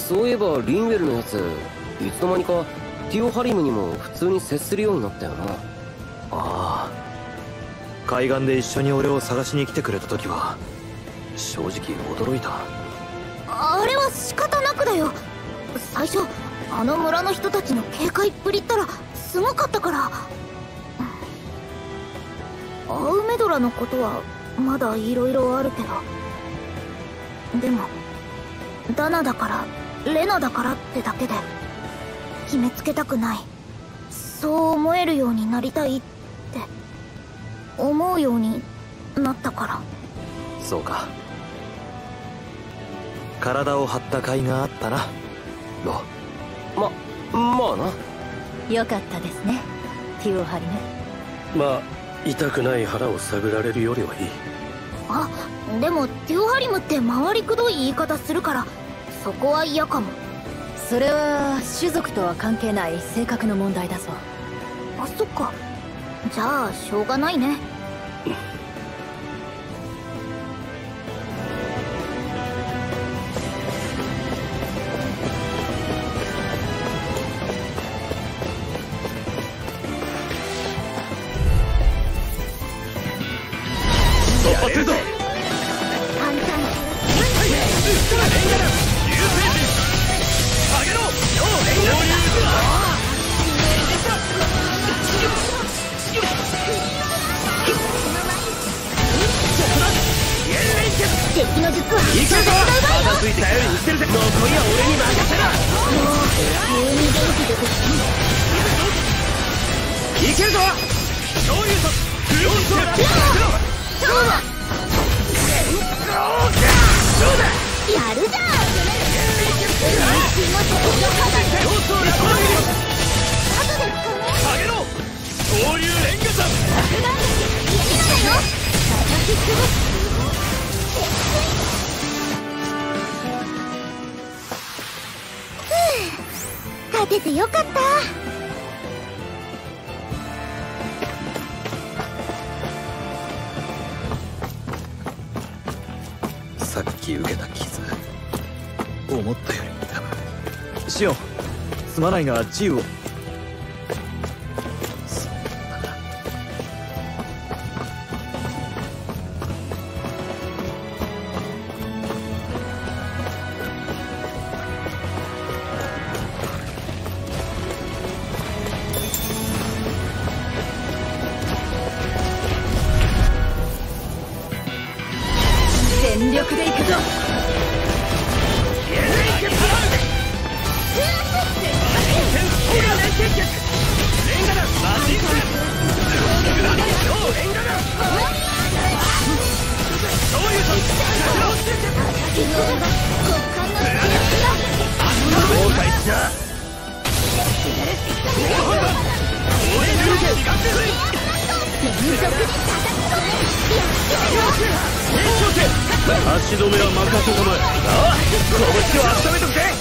そういえばリンウェルのやついつの間にかティオハリムにも普通に接するようになったよな。 ああ、海岸で一緒に俺を探しに来てくれた時は正直驚いた。 あれは仕方なくだよ。最初あの村の人たちの警戒っぷりったらすごかったから。アウメドラのことはまだ色々あるけど、でもダナだからレナだからってだけで決めつけたくない、そう思えるようになりたいって思うようになったから。 そうか、体を張った甲斐があったなロ。 まあな。 よかったですねティオハリム。 まあ痛くない腹を探られるよりはいい。 あ、でもティオハリムって回りくどい言い方するからそこは嫌かも。 それは種族とは関係ない性格の問題だぞ。 あ、そっか。じゃあしょうがないね。敵の術は行くぞ。片付いて頼りにしてるぜ。残りは俺に任せろ。 もう急に元気出ていけるぞ。昇竜とフロントラッシュ。 そうだそうだ。 やるじゃん。 下げろ。昇竜レンガさん。 勝ててよかった。 さっき受けた傷、思ったより痛む。シオン、すまないが銃を。 全力でいくぞ。 足止めは任せたまえ。ああ、拳を温めとくぜ。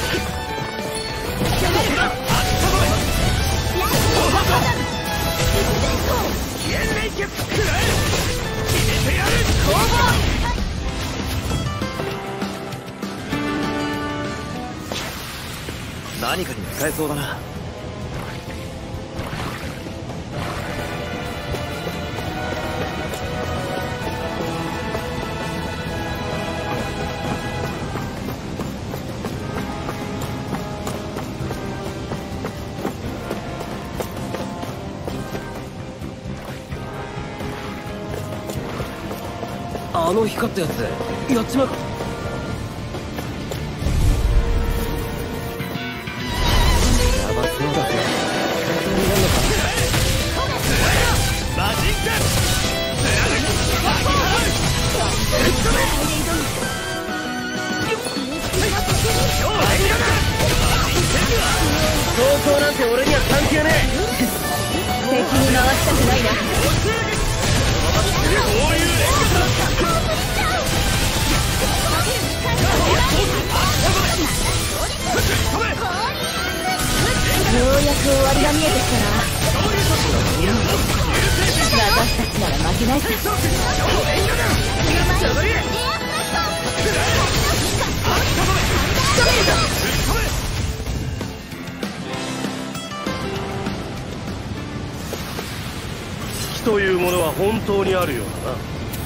何かに使えそうだな。 あの光ったやつやっちまうか。やばそうだぜ。本当になるのか。 マジンガン。 闘争なんて俺には関係ねえ。 敵に回したくないな。ようやく終わりが見えてきたな。私たちなら負けないさ。 欲というものは本当にあるようだな。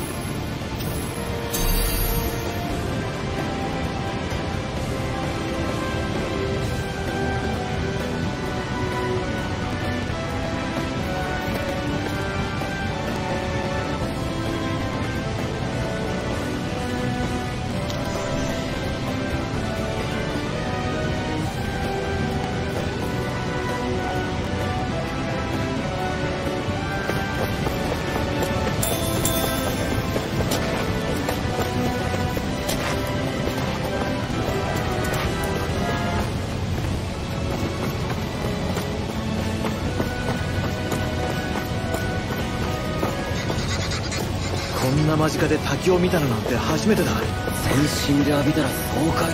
こんな間近で滝を見たのなんて初めてだ。 全身で浴びたら爽快。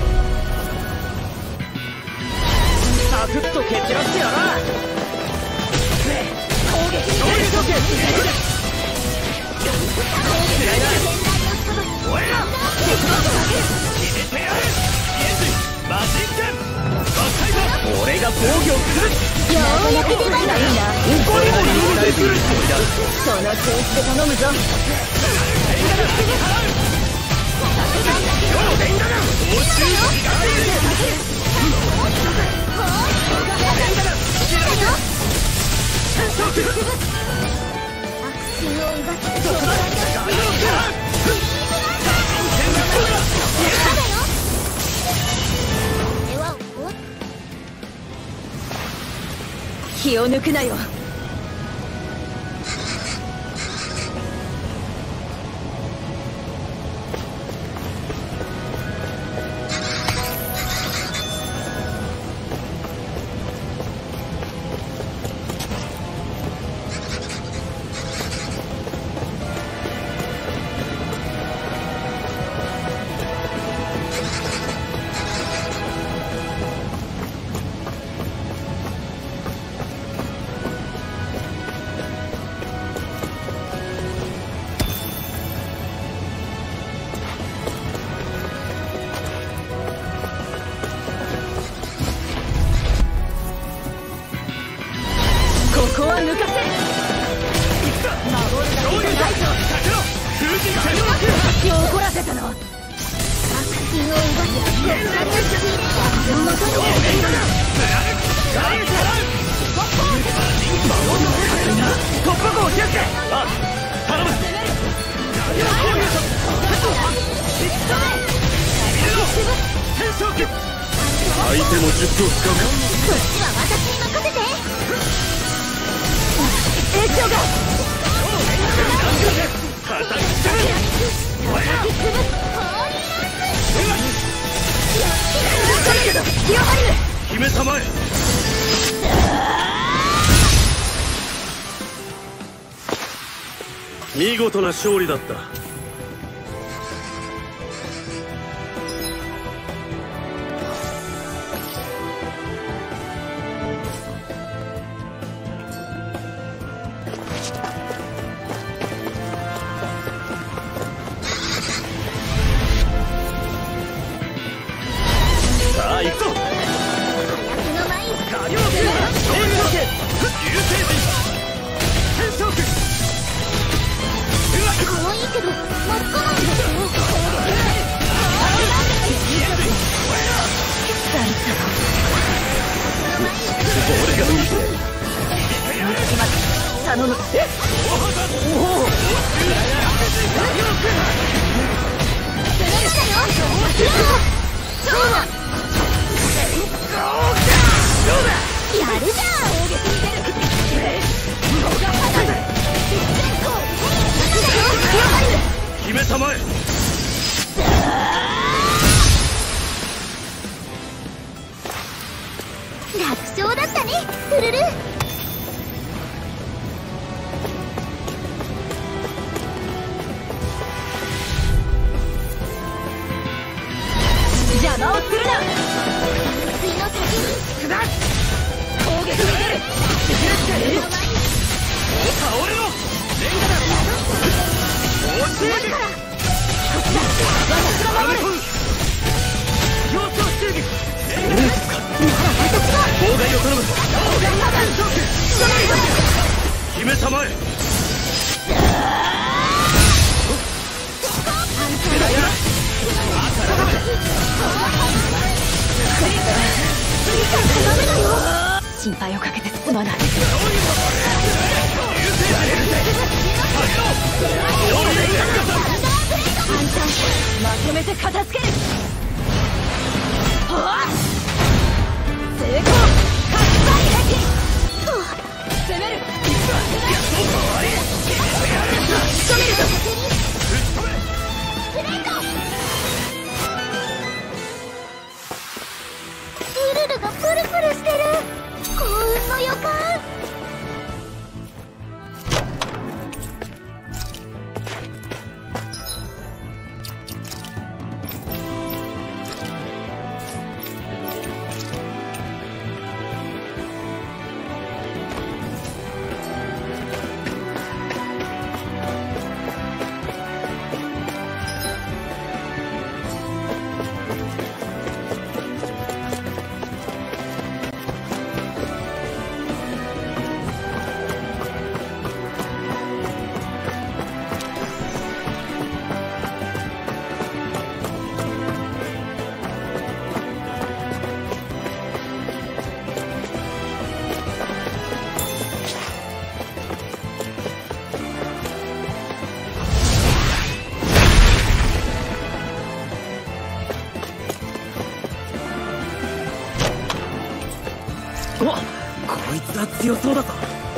サクッと蹴散らしてやら。攻撃に出ると俺が防御する。 ようやく出番がいいな。 怒りも許してくるつもりだ。 その調子で頼むぞ。 気を抜くなよ。ここは抜かせ。守るだけじゃないぞ。敵を怒らせたの。 突破口を気をつけ。あ、頼む。相手も術を使うか。 そっちは私に任せて。 影響が姫様へ。見事な勝利だった。さあ行くぞ。 可愛いけど真っ赤なんですよ。 俺が見て頼む。 やるじゃん。 姫様へ。 楽勝だったね、フルル。 邪魔をするな。 水の先に攻撃に出る。 倒れろ。レンガだ。落ちるから。 私が守る。 様子をしている。妨害を頼む。姫様へ。 心配をかけてすまない。まとめて片付ける。はあ、成功。攻める。仕留めるぞ。 ウルルがプルプルしてる。幸運の予感。 お、こいつは強そうだぞ。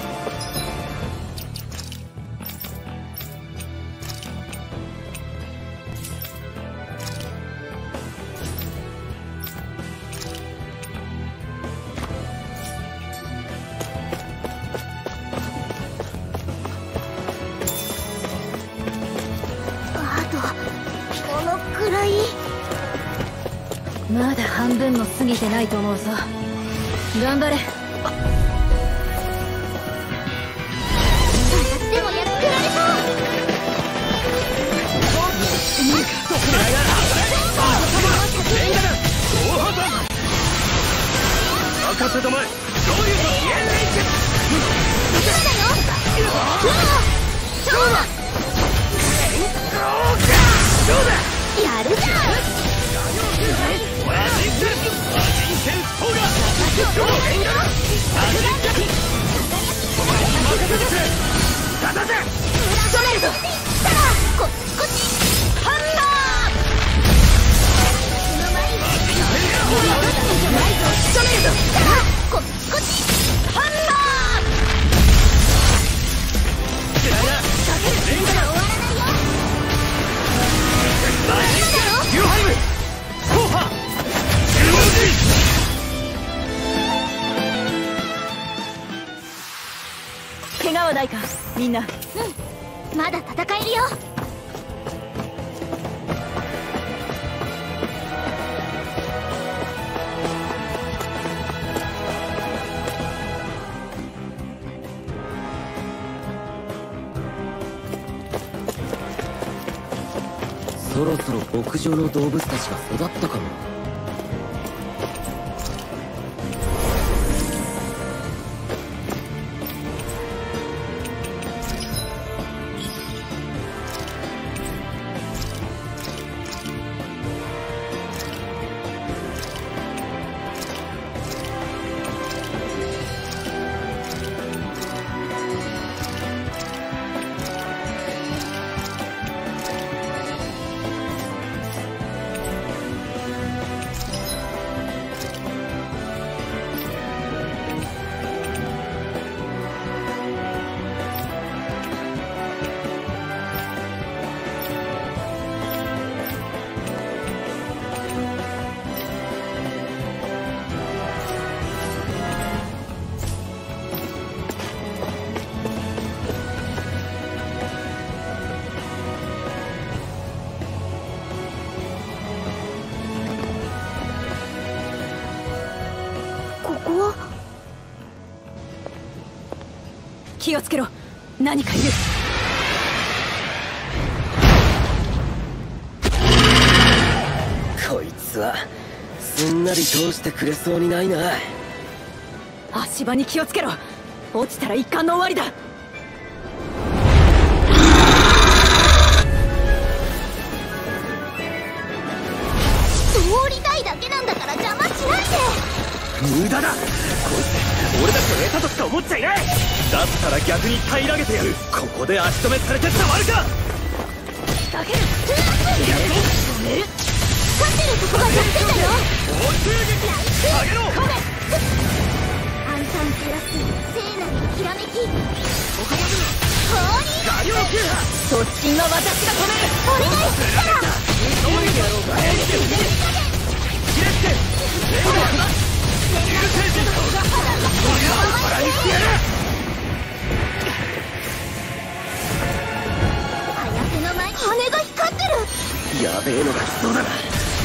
あとこのくらい。 まだ半分も過ぎてないと思うぞ。頑張れ。 でもやっつけられそう。 任せたまえ。 やるじゃん。 怪我はないか、みんな。 うん、まだ戦えるよ。 そろそろ牧場の動物たちが育ったかも。 気をつけろ、何かいる。 こいつはすんなり通してくれそうにないな。 足場に気をつけろ、落ちたら一巻の終わりだ。 通りたいだけなんだから邪魔しないで。 無駄だ。こいつ俺たちの餌としか思っちゃいない。だったら逆に平らげてやる。ここで足止めされてたまるか。 仕掛ける。やるぞ。止める。勝ってるとこが弱点だよ。 大急激下げろ。 暗算プラス聖なるきらめき。 ここまでだ。 ガリオク突進は私が止める。 お願いするから。羽が光ってる。 やべえのが来そうだな。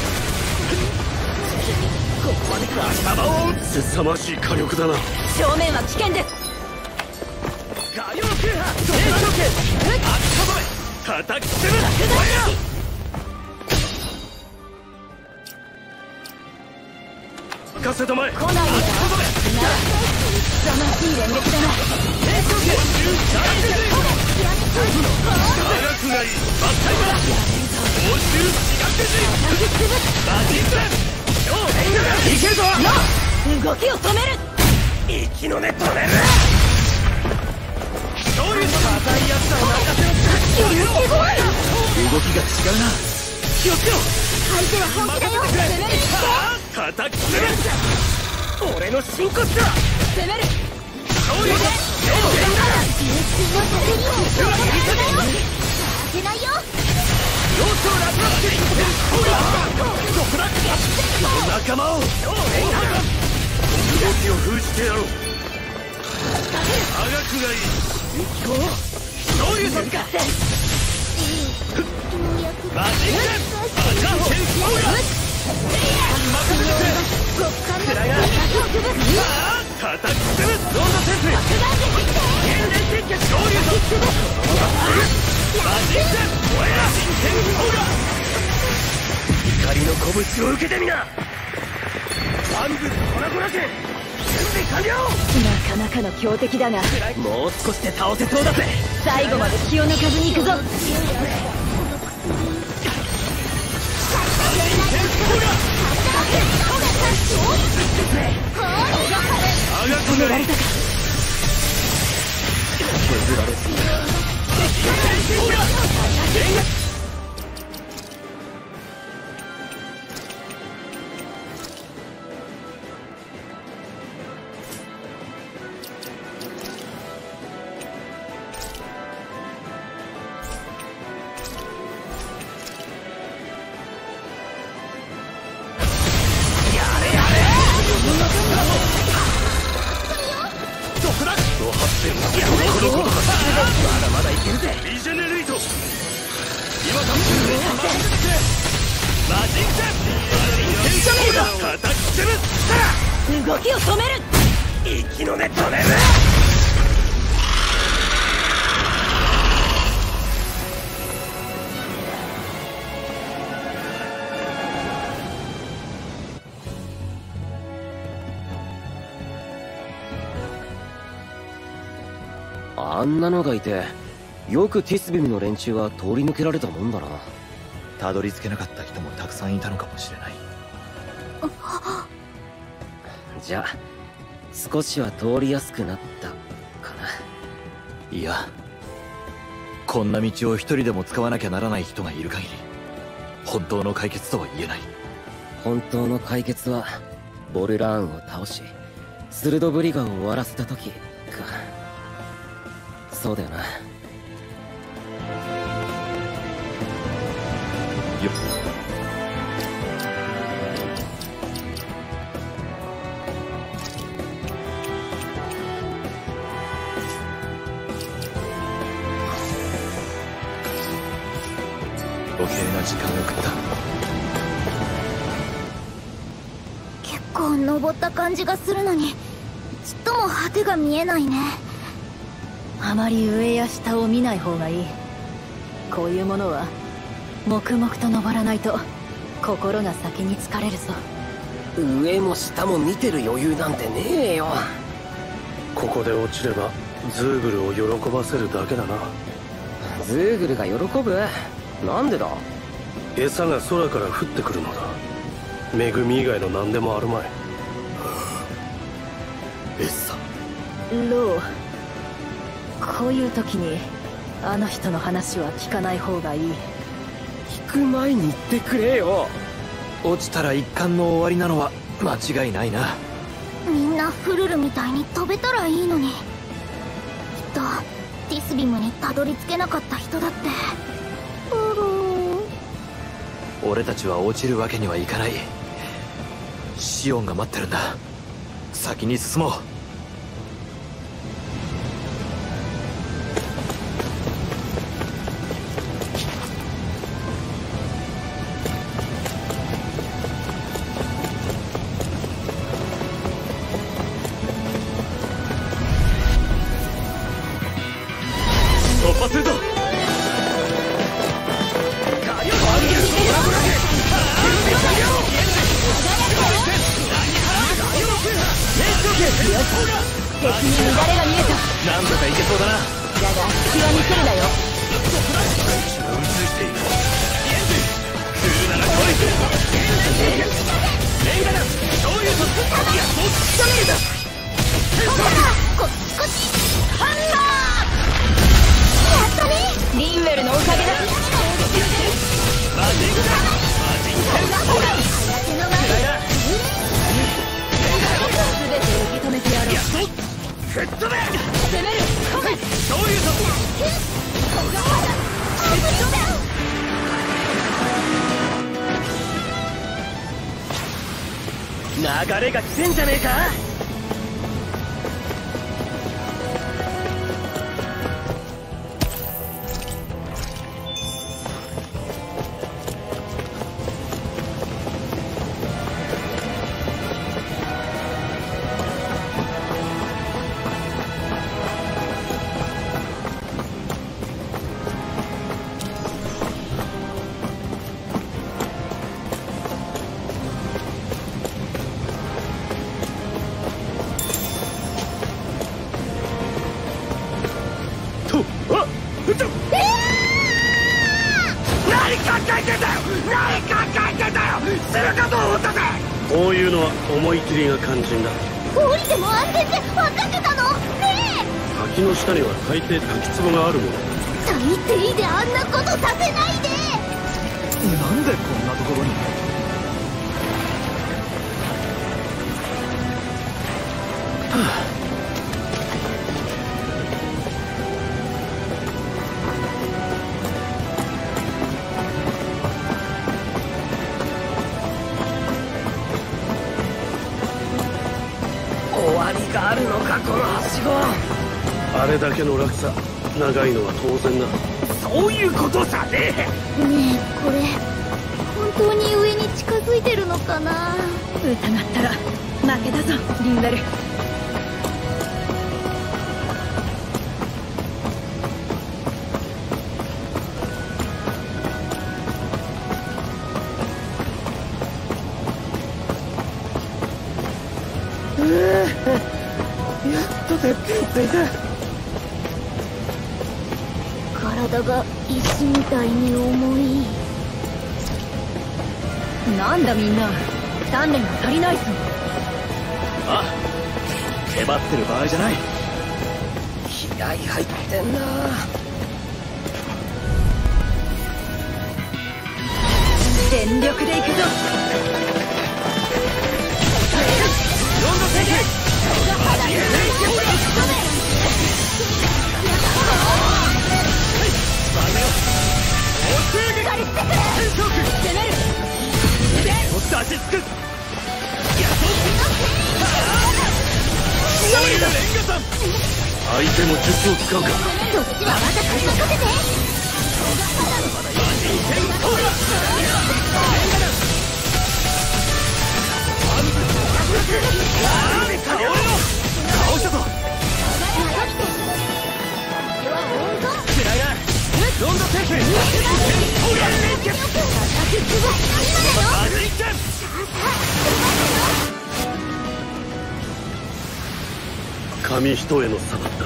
ここまでか。頭を打つ。凄まじい火力だな。 正面は危険です。 ガリオク叩きつぶ任せたまえ。 来ないんだ。なら凄まじい連撃だな。 科学がいい。真っ最後だ。報酬四角時マジック。いけるぞ。 動きを止める。 息の根止める。勝利した硬いやつだ。 すごい。 動きが違うな。 気をつけろ。 相手は本気だよ。攻める。 叩きつぶ。俺の真骨だ。 攻める。 勝利だ。 負けないよ。 様子を楽なってどこだ。仲間を動きを封じてやろう。科学がいい。勝利させか。マジックアジャケンコーラ。任せてくれ。くらや叩きつぶ。ロードセンス現連撤去。勝利さマジック俺ら真剣コーラ。怒りの拳を受けてみな。万物コラボラジェ準備完了。 なかなかの強敵だが、 もう少しで倒せそうだぜ。 最後まで気を抜かずに行くぞ。 止められたか。削られすぎだ。リジェネレート。今だ。マジック叩きつぶ。 動きを止める。 息の根止める。 あんなのがいて、よくティスビムの連中は通り抜けられたもんだな。 たどり着けなかった人もたくさんいたのかもしれない。 じゃあ少しは通りやすくなったかな。 いや、こんな道を一人でも使わなきゃならない人がいる限り本当の解決とは言えない。 本当の解決はボルラーンを倒しスルドブリガーを終わらせた時か。そうだよな。 余計な時間を食った。 結構登った感じがするのにちっとも果てが見えないね。 あまり上や下を見ない方がいい。こういうものは黙々と登らないと心が先に疲れるぞ。 上も下も見てる余裕なんてねえよ。 ここで落ちればズーグルを喜ばせるだけだな。 ズーグルが喜ぶ？なんでだ？ 餌が空から降ってくるのだ。恵み以外の何でもあるまい。 エッサ。 ロー、こういう時にあの人の話は聞かない方がいい。 聞く前に言ってくれよ。 落ちたら一巻の終わりなのは間違いないな。 みんなフルルみたいに飛べたらいいのに。きっとティスビムにたどり着けなかった人だって。 俺たちは落ちるわけにはいかない。シオンが待ってるんだ。先に進もう。突破するぞ。 敵に乱れが見えた。 なんとかいけそうだな。 だが隙は見せるなよ。リンウェルのおかげだ。全て受け止めてやろう。 吹っ飛べ。 攻める。 そういうと。流れが来てんじゃねえか。 こういうのは思い切りが肝心だ。 降りても安全って分かってたのねえ。 滝の下には大抵滝壺があるもの。 最低であんなことさせないで。 なんでこんなところに。 終わりがあるのか、このはしご。 あれだけの落差、長いのは当然だ。 そういうことさね。 ねえ、これ本当に上に近づいてるのかな。 疑ったら負けだぞ、リンウェル。 やっとてっぺんついた。 体が石みたいに重い。 なんだみんな、鍛錬が足りないぞ。 ああ、へばってる場合じゃない。 気合入ってんな。 全力でいくぞ。 ロンド先生。 相手も術を使うか。 そっちは私に任せて。 顔したぞ。ロンド先生。 紙一重の差だった。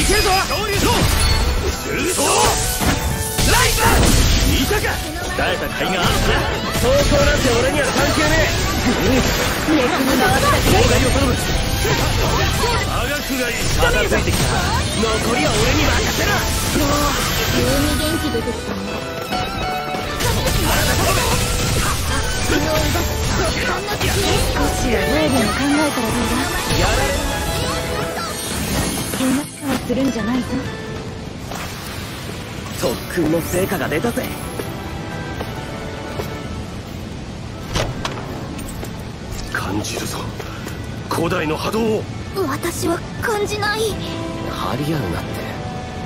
けるぞ。ライト見たか。鍛えた甲斐があったな。走行なんて俺には関係ねえ。 熱に回った妨害を頼む。科学が片付いてきた。残りは俺に任せろ。 急に元気出てきたね。 少しは防御も考えたらどうだ。 やられる。 手なしはするんじゃないぞ。 特訓の成果が出たぜ。 感じるぞ、古代の波動を。 私は感じない。 張り合うなって。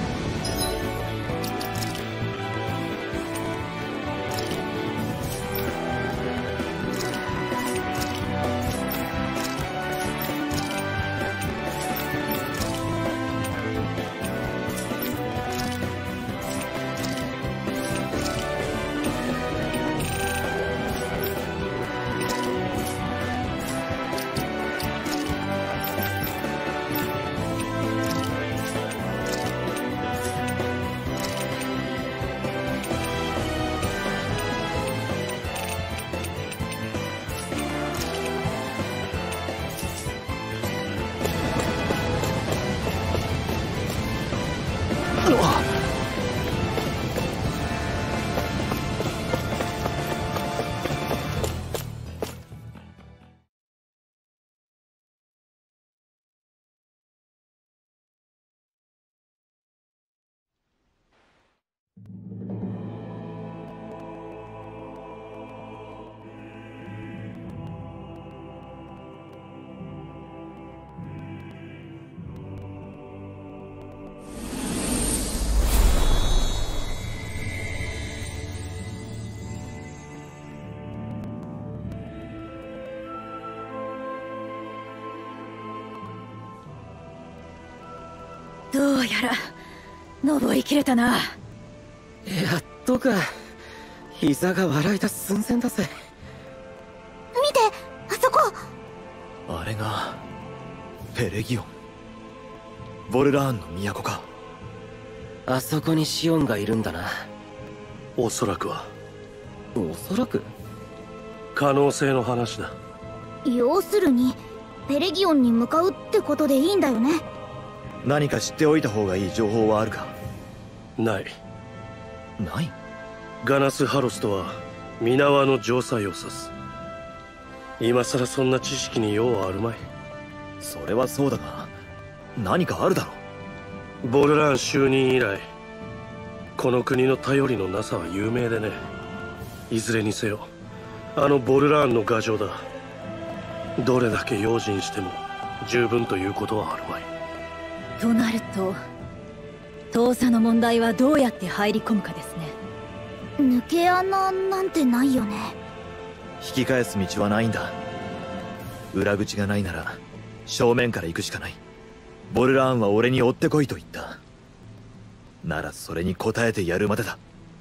どうやら登りきれたな。 やっとか。膝が笑い出す寸前だぜ。 見て、あそこ。 あれがペレギオン、ボルラーンの都か。 あそこにシオンがいるんだな。 おそらくは。 おそらく。 可能性の話だ。 要するにペレギオンに向かうってことでいいんだよね。 何か知っておいた方がいい情報はあるか。 ない。 ない。 ガナス・ハロスとは皆輪の城塞を指す。今さらそんな知識に用はあるまい。 それはそうだが、何かあるだろう。 ボルラーン就任以来、この国の頼りのなさは有名でね。いずれにせよあのボルラーンの牙城だ。どれだけ用心しても十分ということはあるまい。 となると遠さの問題はどうやって入り込むかですね。 抜け穴なんてないよね。 引き返す道はないんだ。裏口がないなら正面から行くしかない。ボルラーンは俺に追ってこいと言った。ならそれに応えてやるまでだ。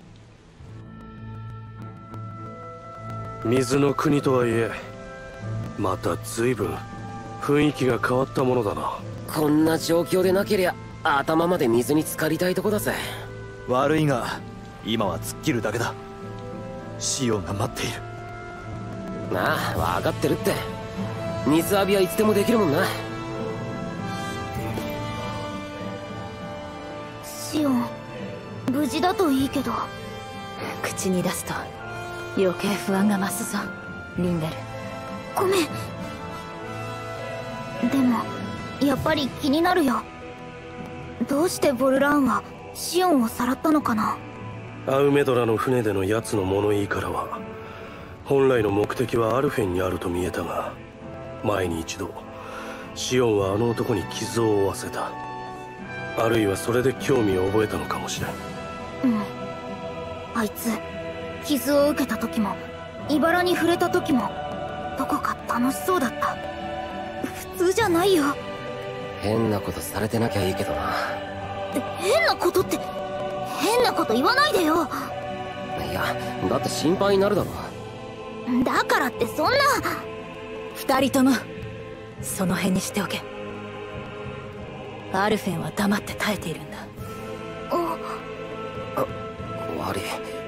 水の国とはいえまた随分雰囲気が変わったものだな。 こんな状況でなけりゃ頭まで水に浸かりたいとこだぜ。 悪いが今は突っ切るだけだ。シオンが待っている。 なあ、分かってるって。水浴びはいつでもできるもんな。 シオン無事だといいけど。 口に出すと余計不安が増すぞリンデル。 ごめん。でもやっぱり気になるよ。どうしてボルラーンはシオンをさらったのかな。 アウメドラの船での奴の物言いからは本来の目的はアルフェンにあると見えたが、前に一度シオンはあの男に傷を負わせた。あるいはそれで興味を覚えたのかもしれん。 うん。あいつ傷を受けた時も茨に触れた時もどこか楽しそうだった。普通じゃないよ。 変なことされてなきゃいいけどな。 変なことって変なこと言わないでよ。 いや、だって心配になるだろ。 だからってそんな。 二人ともその辺にしておけ。 アルフェンは黙って耐えているんだ。 悪い。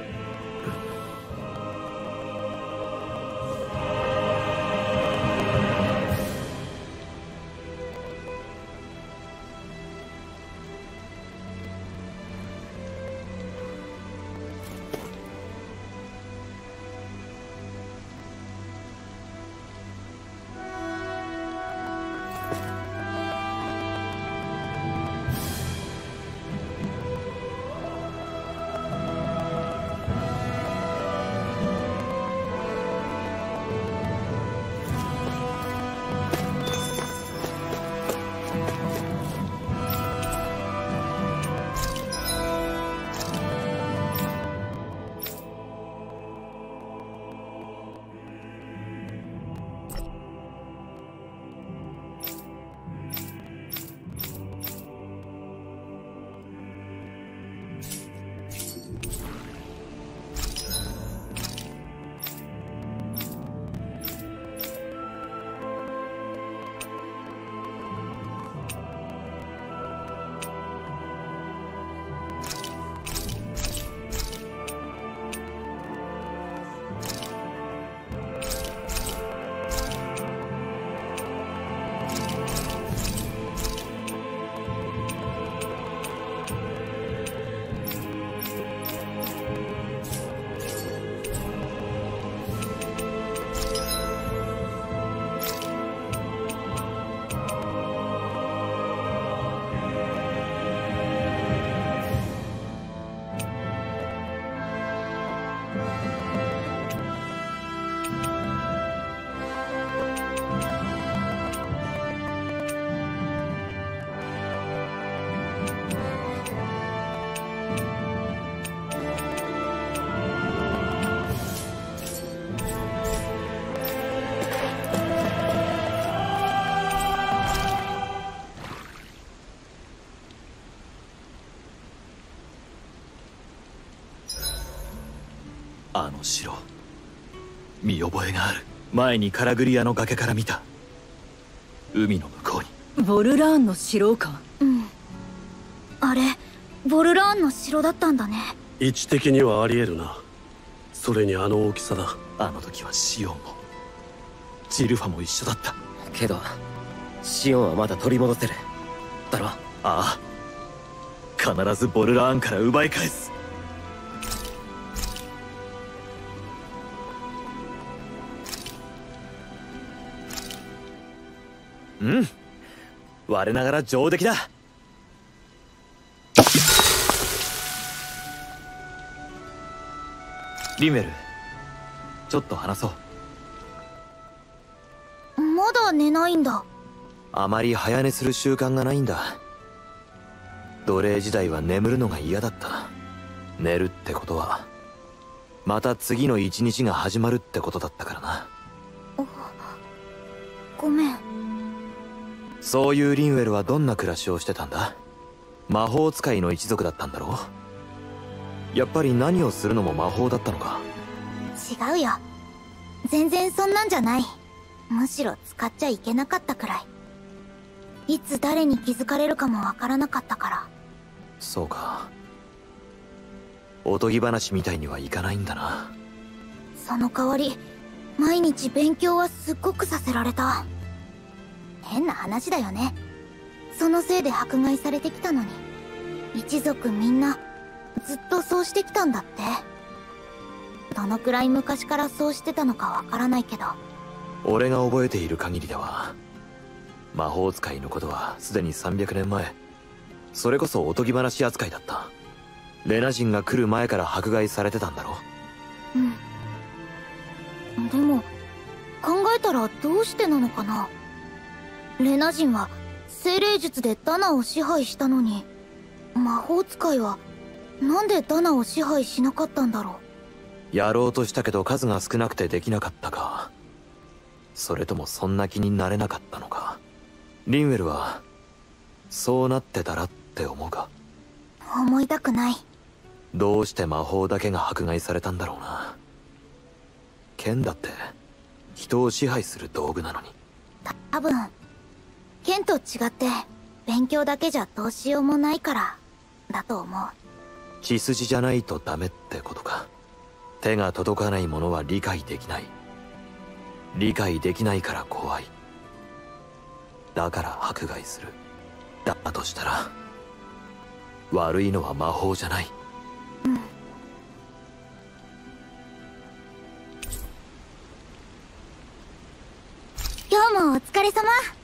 あの城、見覚えがある。前にカラグリアの崖から見た。海の向こうに。 ボルラーンの城か。 うん、あれボルラーンの城だったんだね。 位置的にはありえるな。それにあの大きさだ。 あの時はシオンもジルファも一緒だった。 けどシオンはまだ取り戻せるだろ。 ああ、必ずボルラーンから奪い返す。うん、我ながら上出来だ。リンウェル、ちょっと話そう。 まだ寝ないんだ。 あまり早寝する習慣がないんだ。奴隷時代は眠るのが嫌だった。寝るってことはまた次の一日が始まるってことだったからな。 ごめん。 そういうリンウェルはどんな暮らしをしてたんだ？魔法使いの一族だったんだろう？やっぱり何をするのも魔法だったのか？ 違うよ、全然そんなんじゃない。むしろ使っちゃいけなかったくらい。いつ誰に気づかれるかもわからなかったから。 そうか。おとぎ話みたいにはいかないんだな。 その代わり毎日勉強はすっごくさせられた。変な話だよね。そのせいで迫害されてきたのに一族みんなずっとそうしてきたんだって。どのくらい昔からそうしてたのかわからないけど、 俺が覚えている限りでは魔法使いのことはすでに300年前、それこそおとぎ話扱いだった。レナ人が来る前から迫害されてたんだろう。 でも考えたらどうしてなのかな。レナ人は精霊術でダナを支配したのに、魔法使いはなんでダナを支配しなかったんだろう。やろうとしたけど数が少なくてできなかったか、それともそんな気になれなかったのか。リンウェルはそうなってたらって思うか？ 思いたくない。 どうして魔法だけが迫害されたんだろうな。剣だって人を支配する道具なのに。 多分剣と違って勉強だけじゃどうしようもないからだと思う。 血筋じゃないとダメってことか。手が届かないものは理解できない。理解できないから怖い。だから迫害する。だとしたら悪いのは魔法じゃない。 今日もお疲れ様。